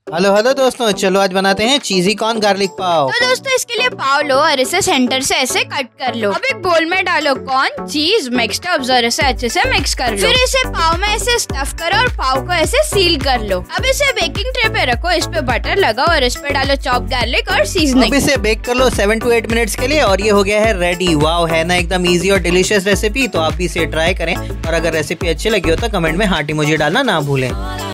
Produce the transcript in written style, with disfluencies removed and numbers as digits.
Hello hello दोस्तों, चलो आज बनाते हैं चीजी कॉर्न गार्लिक पाव। तो दोस्तों इसके लिए पाव लो और इसे सेंटर से ऐसे कट कर लो। अब एक बोल में डालो कॉर्न, चीज, मिक्स्ड अब्स और इसे अच्छे से मिक्स कर लो। फिर इसे पाव में ऐसे स्टफ करो और पाव को ऐसे सील कर लो। अब इसे बेकिंग ट्रे पे रखो, इस पे बटर लगाओ और इस पे डालो चॉप गार्लिक और सीजनिंग। अब इसे बेक कर लो 7 to 8 मिनट्स के लिए और ये हो गया है रेडी। वाओ, है ना एकदम इजी और डिलीशियस रेसिपी। तो आप भी इसे ट्राई करें और अगर रेसिपी अच्छी लगी हो तो कमेंट में हार्ट इमोजी डालना ना भूलें।